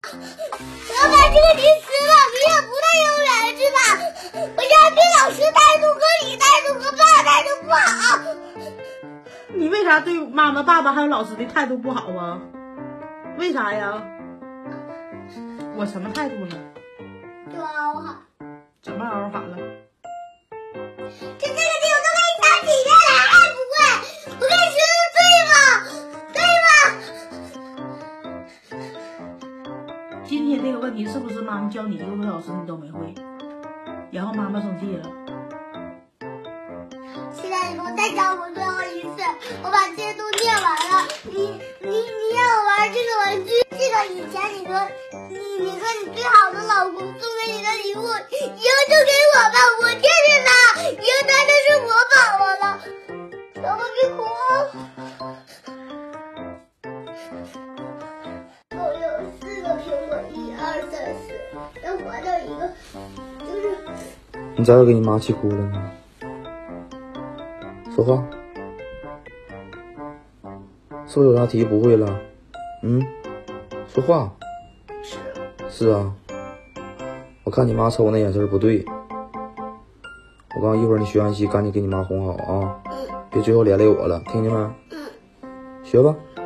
我把这个题吃了，你也不太有人是吧？我家对老师态度和你态度和爸态度不好。 你为啥对妈妈、爸爸还有老师的态度不好啊？为啥呀？我什么态度呢？ 就嗷喊。 怎么嗷喊了？ 这个题我都给你讲几遍了，还不会？我跟你说的对吗？ 今天这个问题是不是妈妈教你6个小时你都没会，然后妈妈生气了？ 现在你给我再教我最后一次，我把这些都念完了。你让我玩这个玩具，记得以前你和你最好的老公送给你的礼物，以后就给我吧，我天天拿，以后他就是我宝宝了。宝宝别哭啊！我有4个苹果，1、2、3、4，要划掉一个，就是。 你咋又给你妈气哭了呢？说话，是不是有啥题不会了？说话。是啊，我看你妈瞅那眼神不对。我告诉你，一会儿你学完习赶紧给你妈哄好啊，别最后连累我了，听见没？学吧。